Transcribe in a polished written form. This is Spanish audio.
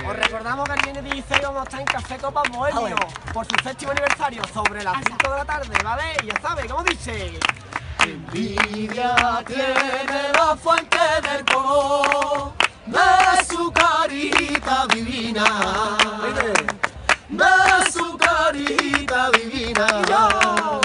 Os recordamos que el viernes 16 vamos a estar en Café Copas Bohemio por su 7º aniversario sobre las 5 de la tarde, ¿vale? Y ya sabes, ¿cómo dice? Envidia tiene la fuente del color de su carita divina, de su carita divina.